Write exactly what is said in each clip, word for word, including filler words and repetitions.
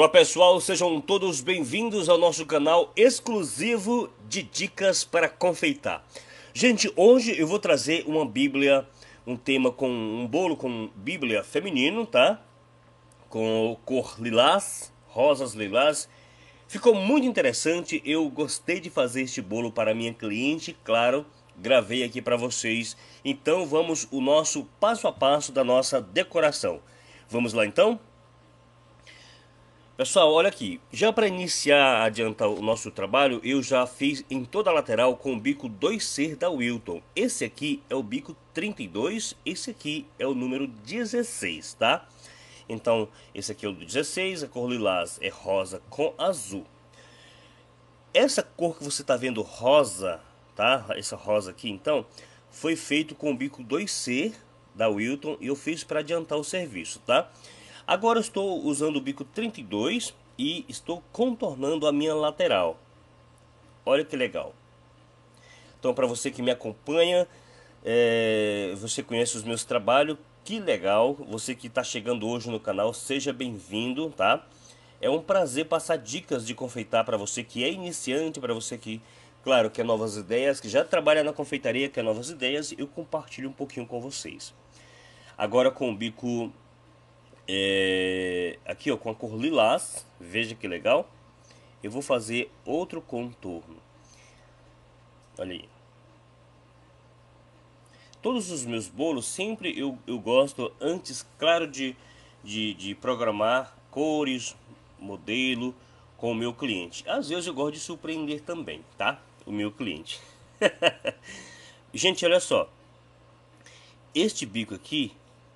Olá pessoal, sejam todos bem-vindos ao nosso canal exclusivo de dicas para confeitar. Gente, hoje eu vou trazer uma bíblia, um tema com um bolo com bíblia feminino, tá? Com cor lilás, rosas lilás. Ficou muito interessante, eu gostei de fazer este bolo para minha cliente, claro, gravei aqui para vocês. Então vamos o nosso passo a passo da nossa decoração. Vamos lá então? Pessoal, olha aqui, já para iniciar, adiantar o nosso trabalho, eu já fiz em toda a lateral com o bico dois C da Wilton. Esse aqui é o bico trinta e dois, esse aqui é o número dezesseis, tá? Então, esse aqui é o dezesseis, a cor lilás é rosa com azul. Essa cor que você está vendo rosa, tá? Essa rosa aqui, então, foi feito com o bico dois C da Wilton e eu fiz para adiantar o serviço, tá? Agora eu estou usando o bico trinta e dois e estou contornando a minha lateral. Olha que legal. Então, para você que me acompanha, é, você conhece os meus trabalhos, que legal. Você que está chegando hoje no canal, seja bem-vindo, tá? É um prazer passar dicas de confeitar para você que é iniciante, para você que, claro, quer novas ideias, que já trabalha na confeitaria, quer novas ideias, eu compartilho um pouquinho com vocês. Agora com o bico... É, aqui ó, com a cor lilás, veja que legal. Eu vou fazer outro contorno. Olha aí. Todos os meus bolos sempre eu, eu gosto antes, claro, de, de, de programar cores, modelo com o meu cliente. Às vezes eu gosto de surpreender também, tá? O meu cliente. Gente, olha só. Este bico aqui,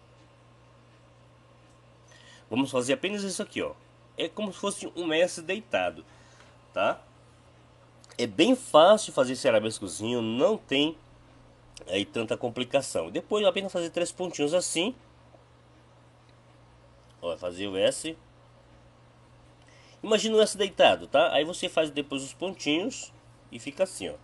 vamos fazer apenas isso aqui, ó. É como se fosse um mestre deitado, tá? É bem fácil fazer esse arabescozinho, não tem aí tanta complicação. Depois apenas fazer três pontinhos assim. Ó, fazer o S. Imagina o S deitado, tá? Aí você faz depois os pontinhos e fica assim, ó.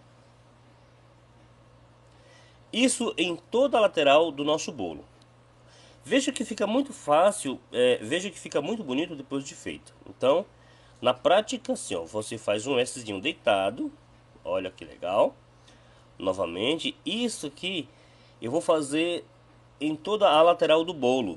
Isso em toda a lateral do nosso bolo. Veja que fica muito fácil, é, veja que fica muito bonito depois de feito. Então, na prática, assim, ó, você faz um Szinho deitado. Olha que legal. Novamente, isso aqui eu vou fazer em toda a lateral do bolo.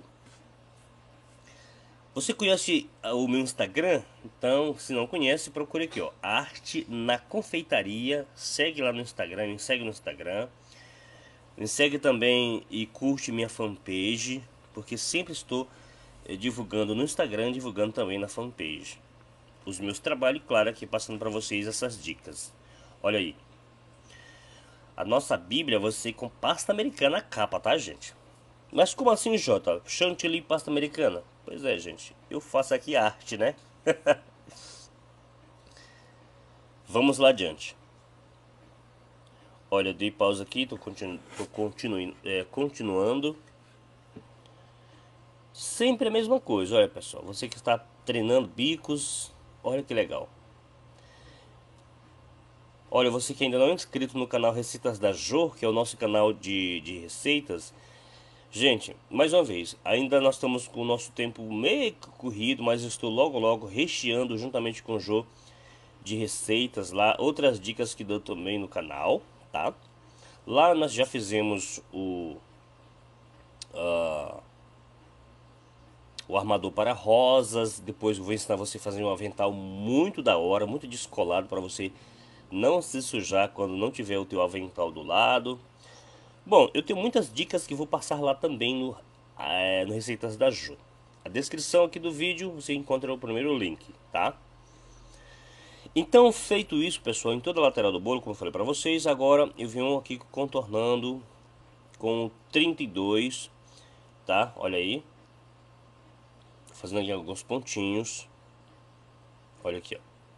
Você conhece o meu Instagram? Então, se não conhece, procure aqui, ó, Arte na Confeitaria. Segue lá no Instagram, me segue no Instagram. Me segue também e curte minha fanpage, porque sempre estou eh, divulgando no Instagram, divulgando também na fanpage os meus trabalhos, claro, aqui passando para vocês essas dicas. Olha aí. A nossa Bíblia vai ser com pasta americana a capa, tá, gente? Mas como assim, Jota? Chantilly pasta americana? Pois é, gente. Eu faço aqui arte, né? Vamos lá adiante. Olha, eu dei pausa aqui, tô, continu tô continu é, continuando. Sempre a mesma coisa, olha pessoal. Você que está treinando bicos, olha que legal. Olha, você que ainda não é inscrito no canal Receitas da Jo, que é o nosso canal de, de receitas. Gente, mais uma vez, ainda nós estamos com o nosso tempo meio corrido, mas eu estou logo logo recheando juntamente com o Jo de receitas lá, outras dicas que dou também no canal, tá? Lá nós já fizemos o uh, o armador para rosas. Depois eu vou ensinar você a fazer um avental muito da hora, muito descolado, para você não se sujar quando não tiver o teu avental do lado. Bom, eu tenho muitas dicas que vou passar lá também no, é, no Receitas da Jo. A descrição aqui do vídeo você encontra o primeiro link, tá? Então, feito isso, pessoal, em toda a lateral do bolo, como eu falei para vocês, agora eu venho aqui contornando com trinta e dois, tá? Olha aí. Fazendo aqui alguns pontinhos. Olha aqui, ó.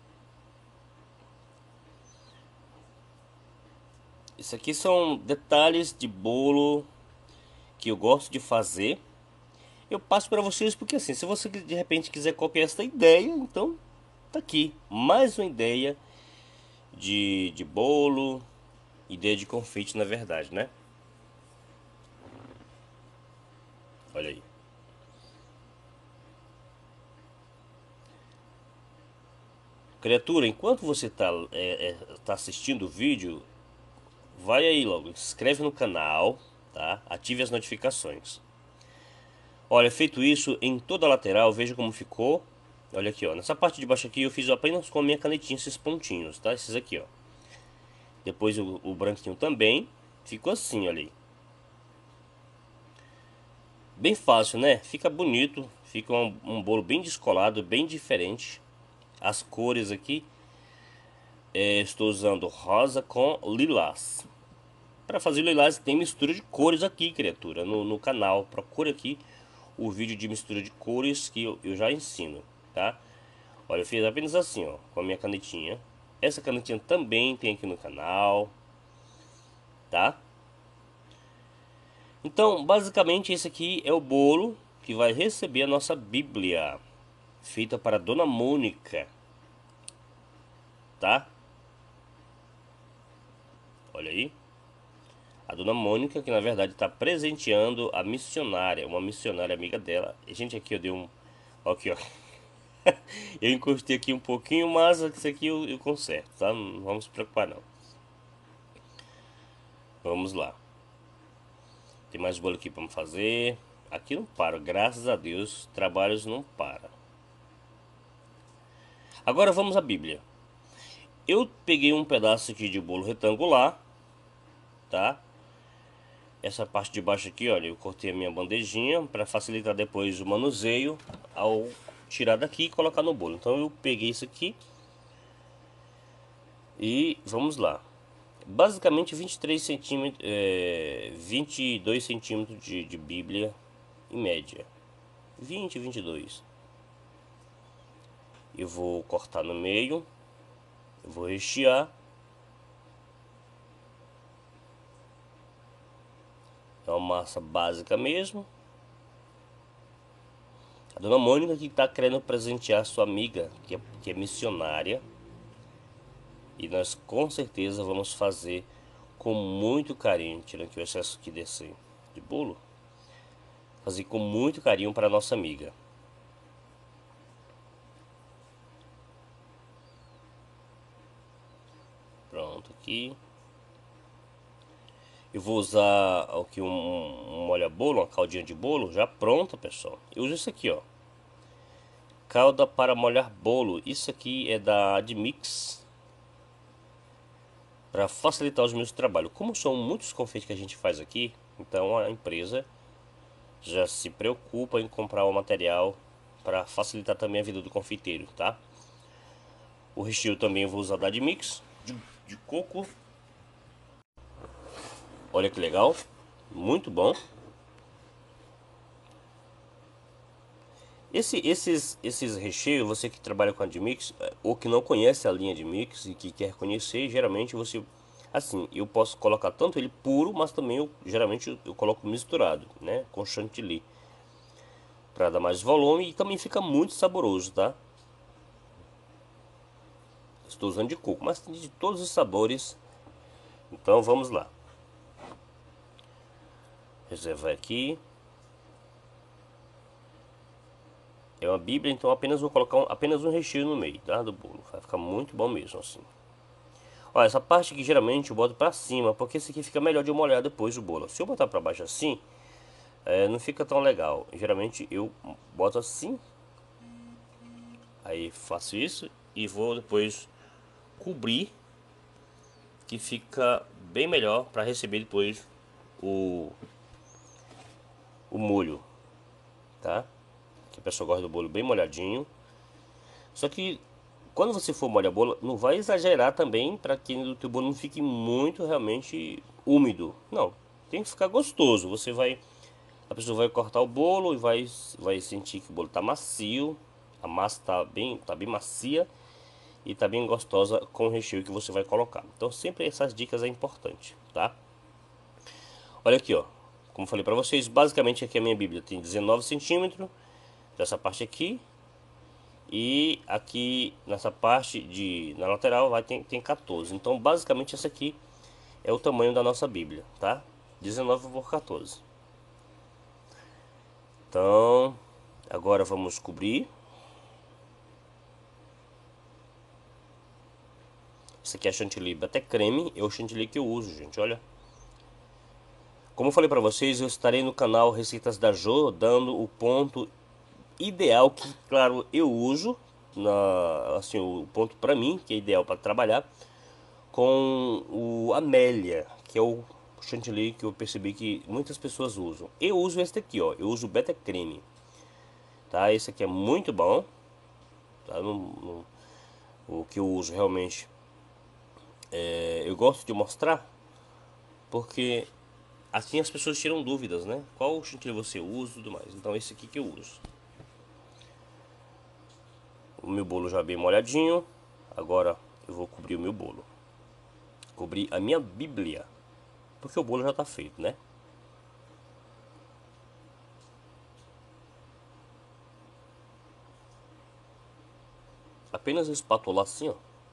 Isso aqui são detalhes de bolo que eu gosto de fazer. Eu passo para vocês porque assim, se você de repente quiser copiar essa ideia, então tá aqui mais uma ideia de, de bolo, ideia de confeite na verdade, né? Olha aí. Criatura, enquanto você está é, é, tá assistindo o vídeo, vai aí logo, se inscreve no canal, tá? Ative as notificações. Olha, feito isso, em toda a lateral, veja como ficou. Olha aqui, ó, nessa parte de baixo aqui eu fiz apenas com a minha canetinha esses pontinhos, tá? Esses aqui, ó. Depois o, o branquinho também ficou assim, olha aí. Bem fácil, né? Fica bonito, fica um, um bolo bem descolado, bem diferente. As cores aqui, é, estou usando rosa com lilás. Para fazer lilás tem mistura de cores aqui, criatura, no, no canal. Procure aqui o vídeo de mistura de cores que eu, eu já ensino, tá? Olha, eu fiz apenas assim, ó, com a minha canetinha. Essa canetinha também tem aqui no canal, tá? Então, basicamente esse aqui é o bolo que vai receber a nossa Bíblia, feita para Dona Mônica, tá? Olha aí. A Dona Mônica, que na verdade está presenteando a missionária, uma missionária amiga dela. E, gente, aqui eu dei um... Aqui, ó. Eu encostei aqui um pouquinho, mas isso aqui eu, eu conserto, tá? Não vamos se preocupar, não. Vamos lá. Tem mais bolo aqui para fazer. Aqui não para, graças a Deus, trabalhos não param. Agora vamos à Bíblia. Eu peguei um pedaço aqui de bolo retangular, tá? Essa parte de baixo aqui, olha, eu cortei a minha bandejinha para facilitar depois o manuseio ao tirar daqui e colocar no bolo. Então eu peguei isso aqui e vamos lá. Basicamente vinte e três centímetros, é, vinte e dois centímetros de, de Bíblia em média. vinte, vinte e dois. Eu vou cortar no meio. Eu vou rechear. É uma massa básica mesmo. A Dona Mônica que está querendo presentear sua amiga, que é, que é missionária. E nós com certeza vamos fazer com muito carinho, tirando aqui o excesso que descer de bolo. Fazer com muito carinho para nossa amiga. Pronto, aqui. Eu vou usar aqui um, um molha-bolo, uma caldinha de bolo já pronta, pessoal. Eu uso isso aqui, ó. Calda para molhar bolo. Isso aqui é da Admix, para facilitar os meus trabalhos. Como são muitos confeitos que a gente faz aqui, então a empresa já se preocupa em comprar o material para facilitar também a vida do confeiteiro, tá? O recheio também eu vou usar da Admix, de, de coco. Olha que legal, muito bom. Esse, esses, esses recheios, você que trabalha com a Admix, ou que não conhece a linha de mix e que quer conhecer, geralmente você, assim, eu posso colocar tanto ele puro, mas também eu, geralmente eu, eu coloco misturado, né, com chantilly, para dar mais volume e também fica muito saboroso, tá? Estou usando de coco, mas tem de todos os sabores. Então vamos lá. Reservar aqui. É uma Bíblia, então apenas vou colocar um, apenas um recheio no meio, tá? Do bolo. Vai ficar muito bom mesmo assim. Olha, essa parte aqui geralmente eu boto pra cima, porque esse aqui fica melhor de eu molhar depois o bolo. Se eu botar pra baixo assim, é, não fica tão legal. Geralmente eu boto assim. Aí faço isso e vou depois cobrir, que fica bem melhor para receber depois o, o molho, tá? Que a pessoa gosta do bolo bem molhadinho. Só que quando você for molhar bolo, não vai exagerar também para que o teu bolo não fique muito realmente úmido. Não, tem que ficar gostoso. Você vai, a pessoa vai cortar o bolo e vai, vai sentir que o bolo tá macio, a massa tá bem, tá bem macia e tá bem gostosa com o recheio que você vai colocar. Então sempre essas dicas é importante, tá? Olha aqui, ó. Como falei para vocês, basicamente aqui a minha Bíblia tem dezenove centímetros dessa parte aqui. E aqui nessa parte de na lateral vai tem, tem quatorze. Então basicamente esse aqui é o tamanho da nossa Bíblia, tá? dezenove por quatorze. Então agora vamos cobrir. Essa aqui é a chantilly até creme, é o chantilly que eu uso, gente, olha. Como eu falei pra vocês, eu estarei no canal Receitas da Jo, dando o ponto ideal que, claro, eu uso, na, assim, o ponto pra mim, que é ideal para trabalhar, com o Amélia, que é o chantilly que eu percebi que muitas pessoas usam. Eu uso esse aqui, ó, eu uso o Beta Creme, tá? Esse aqui é muito bom, tá? Não, não, o que eu uso realmente, é, eu gosto de mostrar, porque assim as pessoas tiram dúvidas, né? Qual chantilly você usa e tudo mais. Então esse aqui que eu uso. O meu bolo já bem molhadinho. Agora eu vou cobrir o meu bolo. Cobrir a minha bíblia. Porque o bolo já tá feito, né? Apenas espatular assim, ó.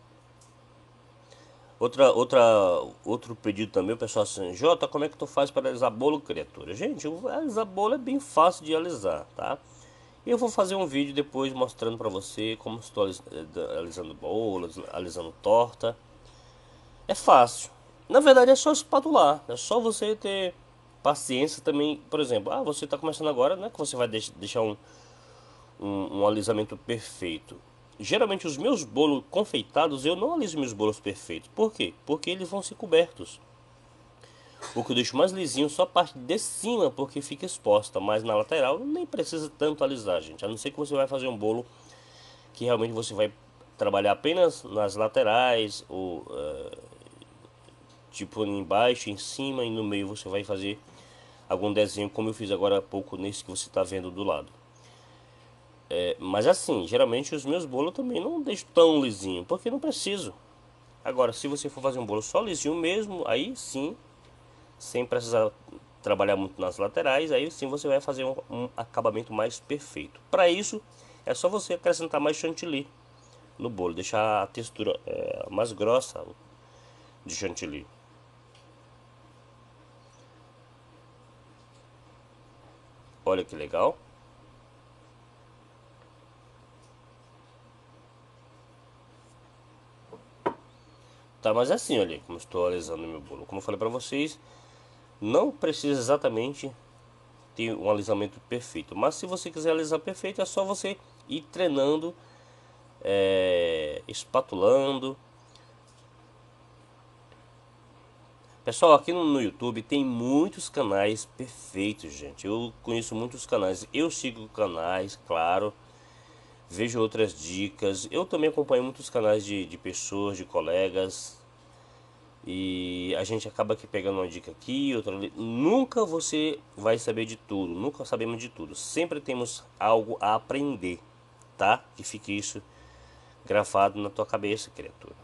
Outra, outra, outro pedido também, o pessoal assim, Jota, como é que tu faz para alisar bolo, criatura? Gente, alisar bolo é bem fácil de alisar, tá? Eu vou fazer um vídeo depois mostrando pra você como estou alisando bolo, alisando torta. É fácil. Na verdade é só espatular. É só você ter paciência também. Por exemplo, ah, você está começando agora, não é que você vai deixar um, um, um alisamento perfeito. Geralmente os meus bolos confeitados, eu não aliso meus bolos perfeitos. Por quê? Porque eles vão ser cobertos. O que eu deixo mais lisinho só a parte de cima, porque fica exposta. Mas na lateral nem precisa tanto alisar, gente. A não ser que você vai fazer um bolo que realmente você vai trabalhar apenas nas laterais, ou uh, tipo embaixo, em cima e no meio você vai fazer algum desenho, como eu fiz agora há pouco nesse que você está vendo do lado. É, mas assim, geralmente os meus bolos também não deixo tão lisinho, porque não preciso. Agora, se você for fazer um bolo só lisinho mesmo, aí sim, sem precisar trabalhar muito nas laterais, aí sim você vai fazer um, um acabamento mais perfeito. Para isso, é só você acrescentar mais chantilly no bolo, deixar a textura é, mais grossa de chantilly. Olha que legal. Tá, mas é assim, olha, como estou alisando meu bolo. Como eu falei pra vocês, não precisa exatamente ter um alisamento perfeito. Mas se você quiser alisar perfeito, é só você ir treinando, é, espatulando. Pessoal, aqui no, no YouTube tem muitos canais perfeitos, gente. Eu conheço muitos canais. Eu sigo canais, claro. Vejo outras dicas. Eu também acompanho muitos canais de, de pessoas, de colegas. E a gente acaba aqui pegando uma dica aqui, outra ali. Nunca você vai saber de tudo, nunca sabemos de tudo. Sempre temos algo a aprender, tá? Que fique isso gravado na tua cabeça, criatura.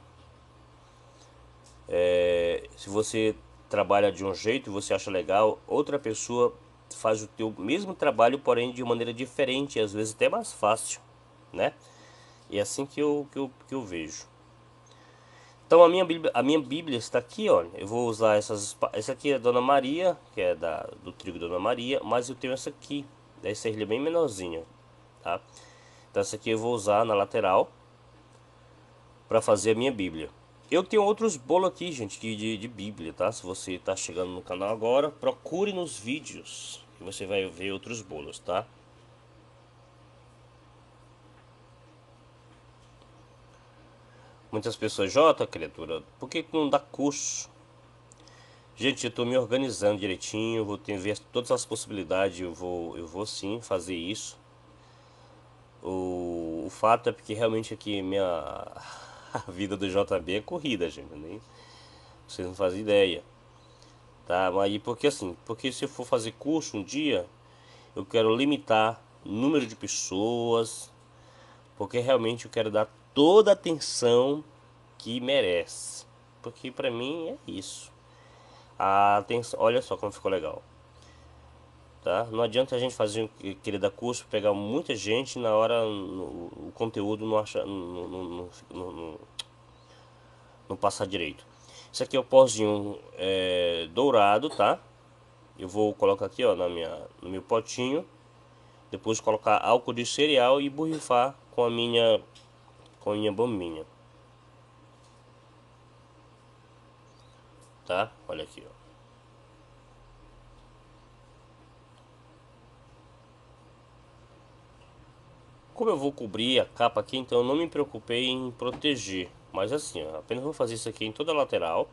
É, se você trabalha de um jeito e você acha legal, outra pessoa faz o teu mesmo trabalho, porém de maneira diferente, e às vezes até mais fácil, né? E é assim que eu, que eu, que eu vejo. Então a minha Bíblia, a minha Bíblia está aqui, olha. Eu vou usar essas. Essa aqui é Dona Maria, que é da, do trigo Dona Maria, mas eu tenho essa aqui. Essa é bem menorzinha, tá? Então essa aqui eu vou usar na lateral para fazer a minha Bíblia. Eu tenho outros bolos aqui, gente, de, de, de Bíblia, tá? Se você está chegando no canal agora, procure nos vídeos que você vai ver outros bolos, tá? Muitas pessoas, Jota, criatura, por que não dá curso? Gente, eu estou me organizando direitinho, vou ter ver todas as possibilidades, eu vou, eu vou sim fazer isso. O, o fato é porque realmente aqui minha a vida do J B é corrida, gente, nem vocês não fazem ideia, tá? Mas aí porque assim, porque se eu for fazer curso um dia, eu quero limitar o número de pessoas, porque realmente eu quero dar toda a atenção que merece, porque pra mim é isso. A atenção, olha só como ficou legal. Tá? Não adianta a gente fazer aquele da curso, pegar muita gente na hora no, o conteúdo não acha, não, não, não, não, não passar direito. Isso aqui é o pozinho é, dourado, tá? Eu vou colocar aqui, ó, na minha, no meu potinho. Depois colocar álcool de cereal e borrifar com a minha, com a minha bombinha. tá? Olha aqui, ó. Como eu vou cobrir a capa aqui, então eu não me preocupei em proteger. Mas assim, ó, apenas vou fazer isso aqui em toda a lateral.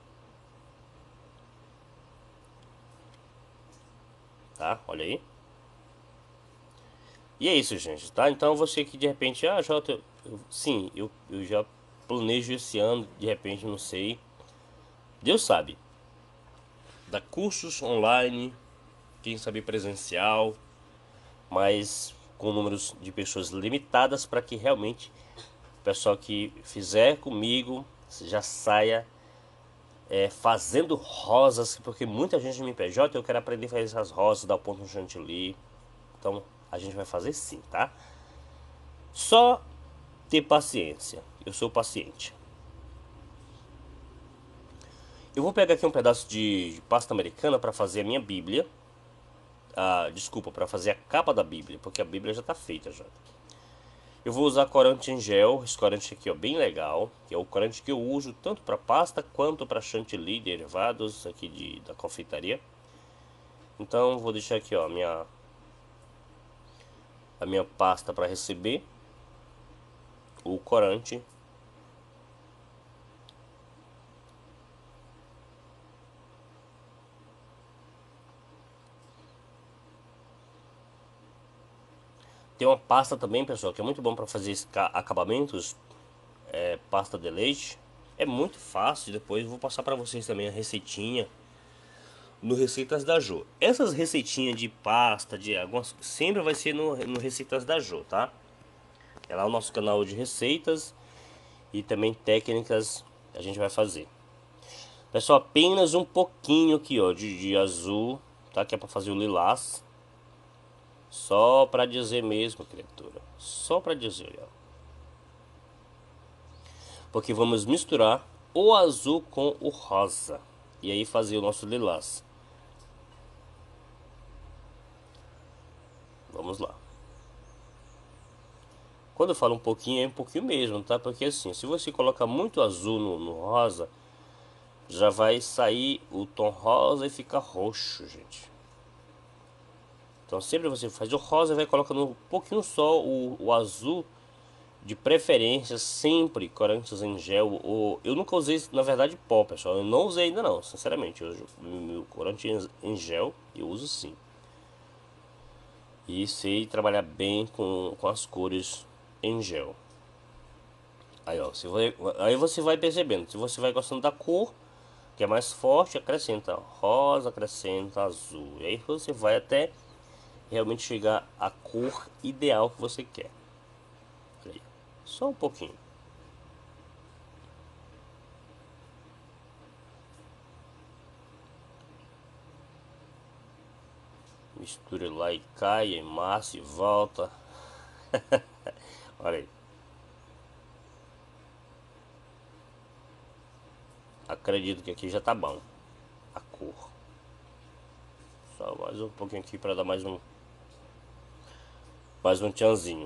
Tá? Olha aí. E é isso, gente, tá? Então você que de repente, ah, Jota, eu, sim, eu, eu já planejo esse ano, de repente, não sei. Deus sabe. Dá cursos online, quem sabe presencial, mas com números de pessoas limitadas para que realmente o pessoal que fizer comigo já saia é, fazendo rosas, porque muita gente me pede, Jota, eu quero aprender a fazer essas rosas, dar o ponto no chantilly. Então a gente vai fazer sim, tá? Só ter paciência. Eu sou paciente. Eu vou pegar aqui um pedaço de pasta americana para fazer a minha Bíblia. Ah, desculpa, para fazer a capa da Bíblia, porque a Bíblia já está feita já. Eu vou usar corante em gel, esse corante aqui ó, bem legal, que é o corante que eu uso tanto para pasta quanto para chantilly, derivados aqui de, da confeitaria. Então vou deixar aqui ó, a minha, a minha pasta para receber o corante. Tem uma pasta também, pessoal, que é muito bom para fazer acabamentos, é pasta de leite. É muito fácil, depois eu vou passar para vocês também a receitinha no Receitas da Jo. Essas receitinhas de pasta, de algumas, sempre vai ser no, no Receitas da Jo, tá? É lá o nosso canal de receitas e também técnicas a gente vai fazer. Pessoal, apenas um pouquinho aqui, ó, de, de azul, tá? Que é para fazer o lilás. Só para dizer mesmo, criatura. Só para dizer, ó. Porque vamos misturar o azul com o rosa. E aí fazer o nosso lilás. Vamos lá. Quando eu falo um pouquinho, é um pouquinho mesmo, tá? Porque assim, se você colocar muito azul no, no rosa, já vai sair o tom rosa e fica roxo, gente. Então sempre você faz o rosa e vai colocando um pouquinho só o, o azul. De preferência, sempre corantes em gel. Ou, eu nunca usei, na verdade, pó, pessoal. Eu não usei ainda não, sinceramente. Eu, meu corante em gel, eu uso sim. E sei trabalhar bem com, com as cores em gel. Aí, ó, você vai, aí você vai percebendo. Se você vai gostando da cor, que é mais forte, acrescenta rosa, acrescenta azul. E aí você vai até realmente chegar à cor ideal que você quer. Aí, só um pouquinho. Mistura lá e cai, massa e volta. Olha aí. Acredito que aqui já tá bom. A cor. Só mais um pouquinho aqui para dar mais um. Mais um tchanzinho.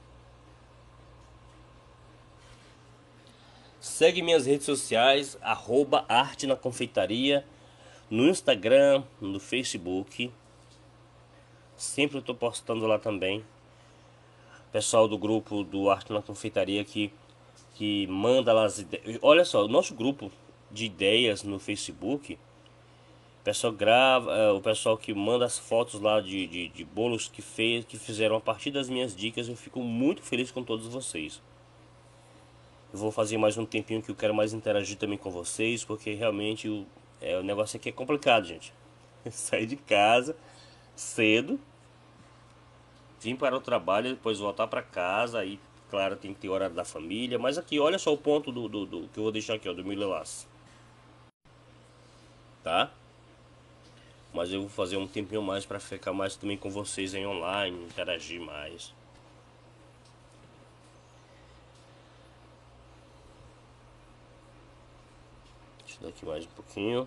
Segue minhas redes sociais. Arroba Arte na Confeitaria. No Instagram, no Facebook. Sempre eu tô postando lá também. Pessoal do grupo do Arte na Confeitaria que, que manda lá as ideias. Olha só, o nosso grupo de ideias no Facebook. O pessoal grava, o pessoal que manda as fotos lá de, de, de bolos que fez, que fizeram a partir das minhas dicas. Eu fico muito feliz com todos vocês. Eu vou fazer mais um tempinho que eu quero mais interagir também com vocês, porque realmente o, é, o negócio aqui é complicado, gente. Sair de casa cedo, vir para o trabalho, depois voltar para casa, aí claro tem que ter horário da família. Mas aqui, olha só o ponto do, do, do que eu vou deixar aqui, ó, do meu lilás. Tá? Mas eu vou fazer um tempinho mais para ficar mais também com vocês em online, interagir mais. Deixa eu dar aqui mais um pouquinho.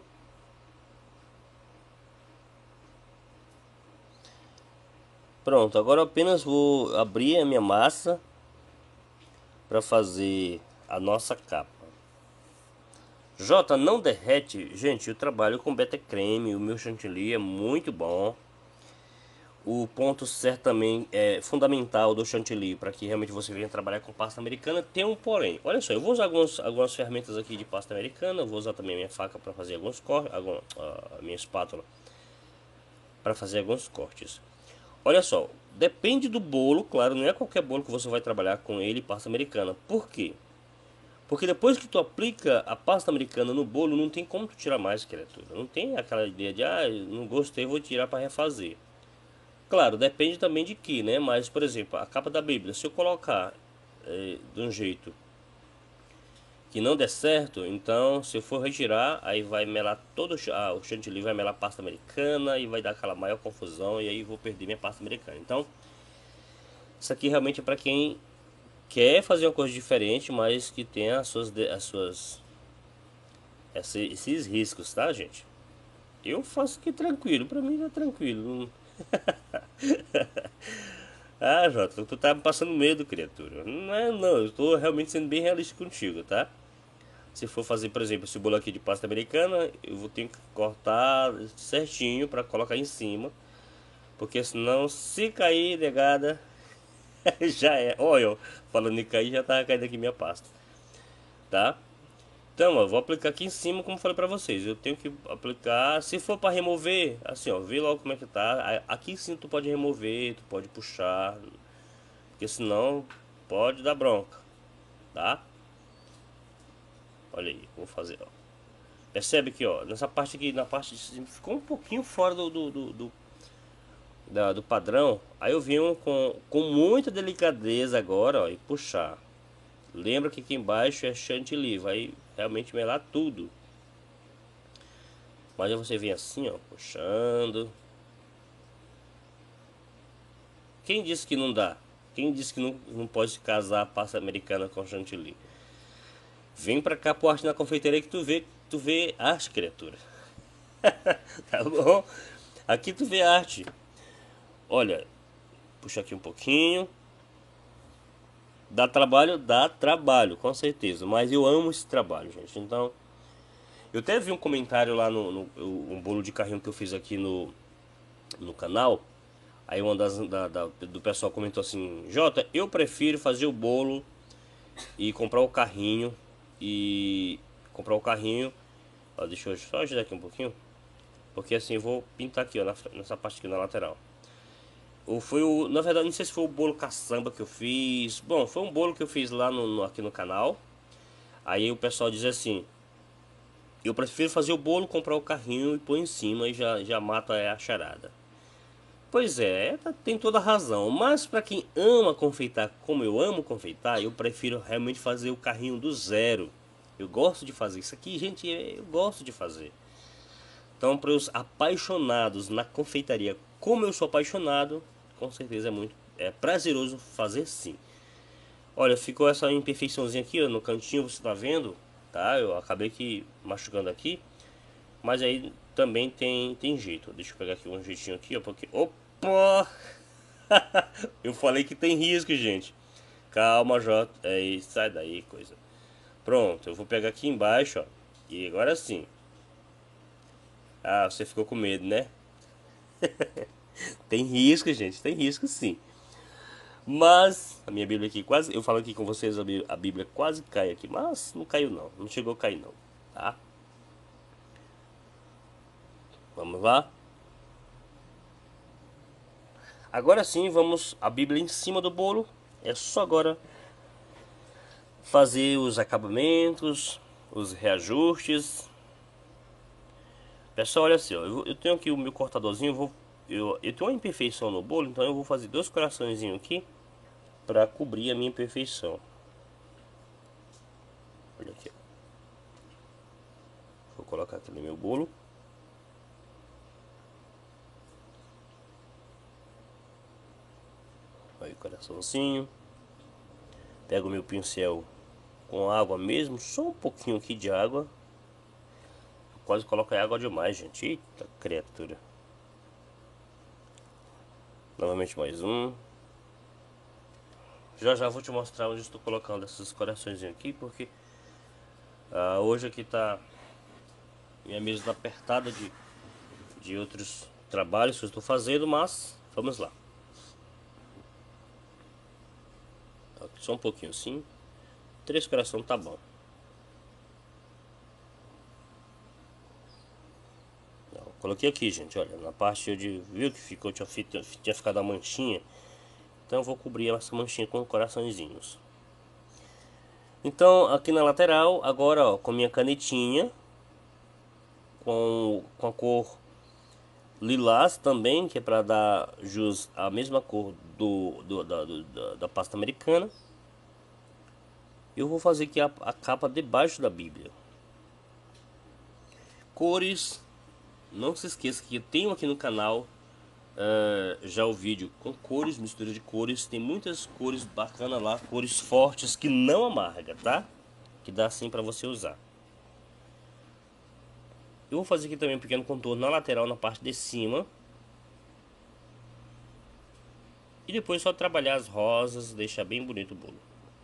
Pronto, agora eu apenas vou abrir a minha massa para fazer a nossa capa. Jota, não derrete? Gente, eu trabalho com Betacreme, o meu chantilly é muito bom. O ponto certo também é fundamental do chantilly para que realmente você venha trabalhar com pasta americana tem um porém. Olha só, eu vou usar algumas, algumas ferramentas aqui de pasta americana, eu vou usar também a minha faca para fazer alguns cortes, algum, a minha espátula para fazer alguns cortes. Olha só, depende do bolo, claro, não é qualquer bolo que você vai trabalhar com ele pasta americana. Por quê? Porque depois que tu aplica a pasta americana no bolo, não tem como tu tirar mais, criatura. Não tem aquela ideia de, ah, não gostei, vou tirar para refazer. Claro, depende também de que, né? Mas, por exemplo, a capa da Bíblia, se eu colocar é, de um jeito que não der certo, então se eu for retirar, aí vai melar todo ah, o chantilly, vai melar pasta americana e vai dar aquela maior confusão e aí vou perder minha pasta americana. Então, isso aqui realmente é para quem quer fazer uma coisa diferente, mas que tenha as suas, as suas esses riscos, tá, gente? Eu faço aqui tranquilo, pra mim é tranquilo. Ah, Jota, tu tá me passando medo, criatura. Não é, não, eu tô realmente sendo bem realista contigo, tá? Se for fazer, por exemplo, esse bolo aqui de pasta americana, eu vou ter que cortar certinho pra colocar em cima. Porque senão, se cair, negada, já é. Olha, ó, falando em cair, já tá caindo aqui minha pasta, tá? Então, ó, vou aplicar aqui em cima, como falei pra vocês. Eu tenho que aplicar, se for pra remover, assim, ó, vê logo como é que tá. Aqui sim tu pode remover, tu pode puxar, porque senão pode dar bronca, tá? Olha aí, vou fazer, ó. Percebe que, ó, nessa parte aqui, na parte de cima, ficou um pouquinho fora do, do, do, do, da- do padrão. Aí eu venho com, com muita delicadeza agora, ó, e puxar. Lembra que aqui embaixo é chantilly, vai realmente melar tudo. Mas aí você vem assim, ó, puxando. Quem disse que não dá? Quem disse que não, não pode casar a pasta americana com chantilly? Vem pra cá pro Arte na Confeitaria que tu vê, tu vê arte, criatura. Tá bom? Aqui tu vê arte. Olha, puxa aqui um pouquinho. Dá trabalho? Dá trabalho, com certeza. Mas eu amo esse trabalho, gente. Então, eu até vi um comentário lá no, no um bolo de carrinho que eu fiz aqui no, no canal. Aí uma das da, da- do pessoal comentou assim: Jota, eu prefiro fazer o bolo e comprar o carrinho. E comprar o carrinho. Ó, deixa eu só ajudar aqui um pouquinho. Porque assim eu vou pintar aqui, ó, na- nessa parte aqui na lateral. Ou foi o, na verdade, não sei se foi o bolo caçamba que eu fiz. Bom, foi um bolo que eu fiz lá no, no- aqui no canal. Aí o pessoal diz assim: eu prefiro fazer o bolo, comprar o carrinho e pôr em cima e já, já mata a charada. Pois é, tá- tem toda a razão. Mas para quem ama confeitar como eu amo confeitar, eu prefiro realmente fazer o carrinho do zero. Eu gosto de fazer isso aqui, gente, é- eu gosto de fazer. Então, para os apaixonados na confeitaria, como eu sou apaixonado, com certeza é muito é prazeroso fazer sim. Olha, ficou essa imperfeiçãozinha aqui, ó, no cantinho, você tá vendo? Tá? Eu acabei que machucando aqui, mas aí também tem tem jeito. Deixa eu pegar aqui um jeitinho aqui, ó, porque opa! Eu falei que tem risco, gente. Calma, Jota. É isso, sai daí, coisa. Pronto, eu vou pegar aqui embaixo, ó. E agora sim. Ah, você ficou com medo, né? Tem risco, gente, tem risco sim. Mas a minha Bíblia aqui quase, eu falo aqui com vocês, a Bí- a Bíblia quase cai aqui, mas não caiu não, não chegou a cair não, tá? Vamos lá. Agora sim, vamos a Bíblia em cima do bolo. É só agora fazer os acabamentos, os reajustes. Pessoal, olha assim, ó, eu, eu tenho aqui o meu cortadorzinho, eu vou eu, eu tenho uma imperfeição no bolo, então eu vou fazer dois coraçõezinhos aqui para cobrir a minha imperfeição. Olha aqui, ó. Vou colocar aqui no meu bolo. Aí o coraçãozinho. Pego o meu pincel com água mesmo, só um pouquinho aqui de água. Quase coloco água demais, gente. Eita criatura. Novamente mais um. Já já vou te mostrar onde estou colocando esses corações aqui, porque Ah, hoje aqui tá minha mesa tá apertada de, de outros trabalhos que eu estou fazendo, mas vamos lá. Só um pouquinho assim. Três coração tá bom. Coloquei aqui, gente, olha, na parte de, viu que ficou, tinha, tinha ficado a manchinha. Então eu vou cobrir essa manchinha com coraçõezinhos. Então aqui na lateral, agora ó, com minha canetinha, com, com a cor lilás também, que é para dar jus à mesma cor do, do, da, do da, da pasta americana. Eu vou fazer aqui a, a capa debaixo da Bíblia. Cores. Não se esqueça que eu tenho aqui no canal uh, já o vídeo com cores, mistura de cores. Tem muitas cores bacanas lá, cores fortes que não amarga, tá? Que dá sim para você usar. Eu vou fazer aqui também um pequeno contorno na lateral, na parte de cima. E depois só trabalhar as rosas, deixar bem bonito o bolo.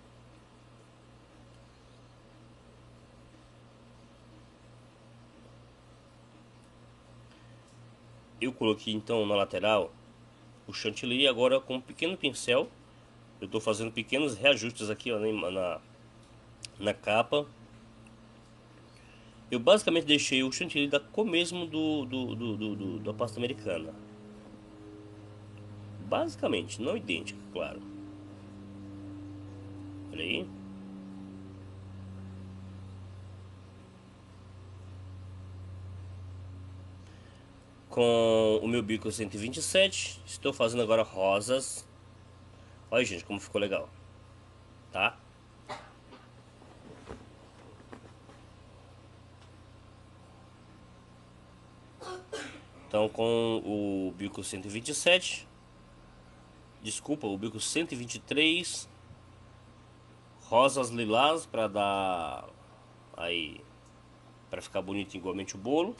Eu coloquei então na lateral o chantilly, agora com um pequeno pincel eu estou fazendo pequenos reajustes aqui ó, na, na capa. Eu basicamente deixei o chantilly da cor mesmo do, do, do, do, do da pasta americana. Basicamente, não idêntica, claro. Olha aí. Com o meu bico cento e vinte e sete, estou fazendo agora rosas. Olha, gente, como ficou legal, tá? Então com o bico cento e vinte e sete, desculpa, o bico cento e vinte e três, rosas lilás para dar aí, para ficar bonito igualmente o bolo.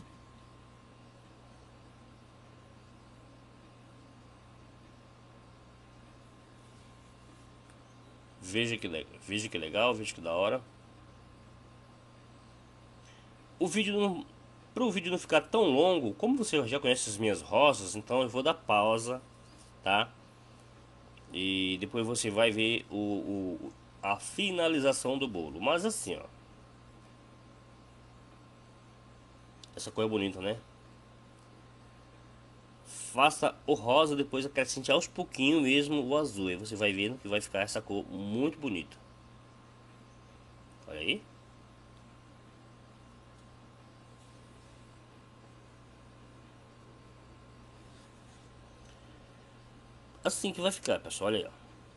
Veja que legal, veja que legal, veja que da hora. O vídeo não, para o vídeo não ficar tão longo, como você já conhece as minhas rosas, então eu vou dar pausa, tá? E depois você vai ver o, o a finalização do bolo. Mas assim, ó, essa cor é bonita, né? Faça o rosa, depois acrescente aos pouquinhos mesmo o azul. Aí você vai vendo que vai ficar essa cor muito bonita. Olha aí. Assim que vai ficar, pessoal. Olha aí, ó.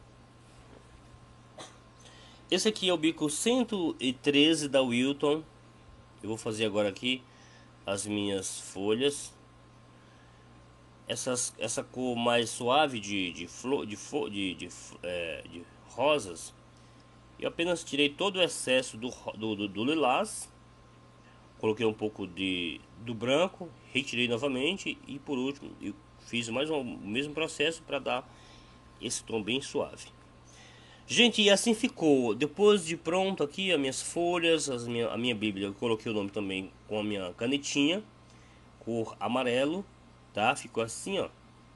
Esse aqui é o bico cento e treze da Wilton. Eu vou fazer agora aqui as minhas folhas. Essas, essa cor mais suave de, de flor, de, flor, de, de, é, de rosas. Eu apenas tirei todo o excesso do, do, do, do lilás. Coloquei um pouco de, do branco, retirei novamente e por último eu fiz mais um, o mesmo processo para dar esse tom bem suave. Gente, e assim ficou. Depois de pronto aqui as minhas folhas, as minha, a minha Bíblia, eu coloquei o nome também com a minha canetinha, cor amarelo, tá? Ficou assim, ó.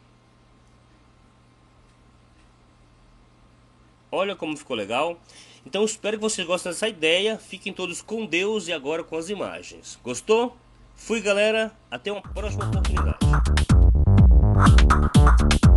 Olha como ficou legal. Então espero que vocês gostem dessa ideia. Fiquem todos com Deus e agora com as imagens. Gostou? Fui, galera. Até uma próxima oportunidade.